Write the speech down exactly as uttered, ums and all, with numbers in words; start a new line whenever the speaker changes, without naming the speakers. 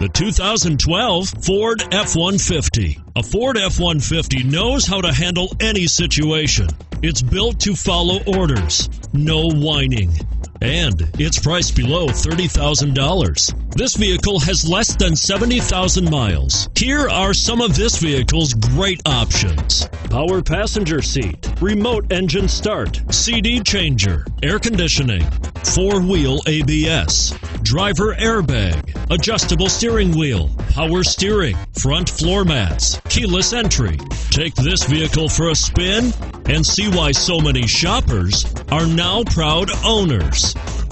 The two thousand twelve Ford F one fifty. A Ford F one fifty knows how to handle any situation. It's built to follow orders, no whining. And it's priced below thirty thousand dollars. This vehicle has less than seventy thousand miles. Here are some of this vehicle's great options: power passenger seat, remote engine start, C D changer, air conditioning, four-wheel A B S, driver airbag, adjustable steering wheel, power steering, front floor mats, keyless entry. Take this vehicle for a spin and see why so many shoppers are now proud owners.